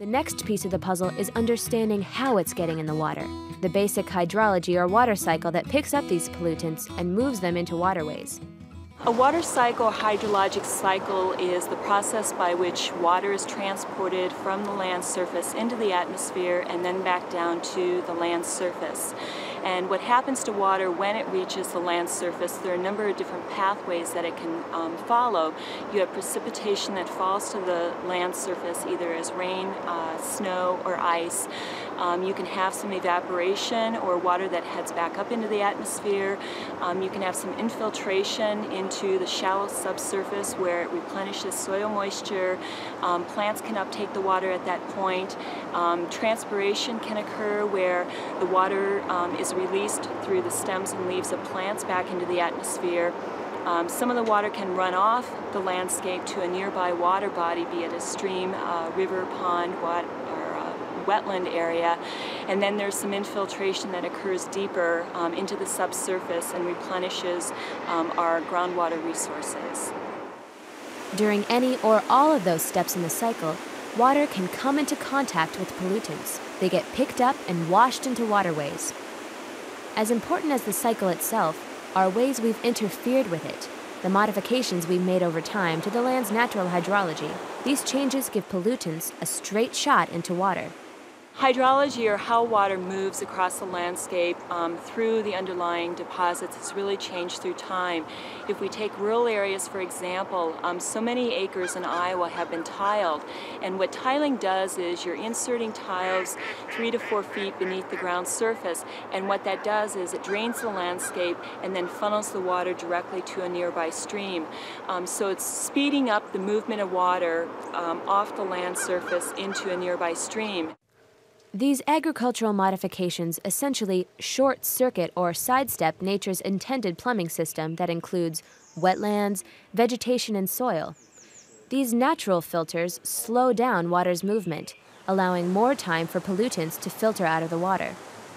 The next piece of the puzzle is understanding how it's getting in the water. The basic hydrology or water cycle that picks up these pollutants and moves them into waterways. A water cycle or hydrologic cycle is the process by which water is transported from the land surface into the atmosphere and then back down to the land surface. And what happens to water when it reaches the land surface, there are a number of different pathways that it can follow. You have precipitation that falls to the land surface either as rain, snow, or ice. You can have some evaporation or water that heads back up into the atmosphere. You can have some infiltration into the shallow subsurface where it replenishes soil moisture. Plants can uptake the water at that point. Transpiration can occur where the water is released through the stems and leaves of plants back into the atmosphere. Some of the water can run off the landscape to a nearby water body, be it a stream, river, pond, or wetland area, and then there's some infiltration that occurs deeper into the subsurface and replenishes our groundwater resources. During any or all of those steps in the cycle, water can come into contact with pollutants. They get picked up and washed into waterways. As important as the cycle itself are ways we've interfered with it, the modifications we've made over time to the land's natural hydrology. These changes give pollutants a straight shot into water. Hydrology, or how water moves across the landscape through the underlying deposits, has really changed through time. If we take rural areas, for example, so many acres in Iowa have been tiled, and what tiling does is you're inserting tiles 3 to 4 feet beneath the ground surface, and what that does is it drains the landscape and then funnels the water directly to a nearby stream. So it's speeding up the movement of water off the land surface into a nearby stream. These agricultural modifications essentially short-circuit or sidestep nature's intended plumbing system that includes wetlands, vegetation, and soil. These natural filters slow down water's movement, allowing more time for pollutants to filter out of the water.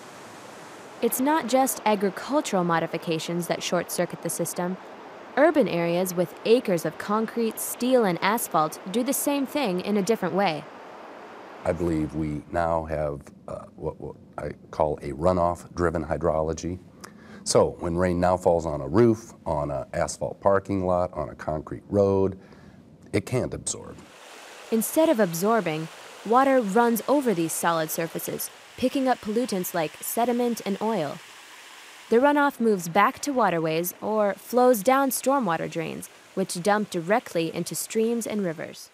It's not just agricultural modifications that short-circuit the system. Urban areas with acres of concrete, steel, and asphalt do the same thing in a different way. I believe we now have what I call a runoff-driven hydrology. So when rain now falls on a roof, on an asphalt parking lot, on a concrete road, it can't absorb. Instead of absorbing, water runs over these solid surfaces, picking up pollutants like sediment and oil. The runoff moves back to waterways or flows down stormwater drains, which dump directly into streams and rivers.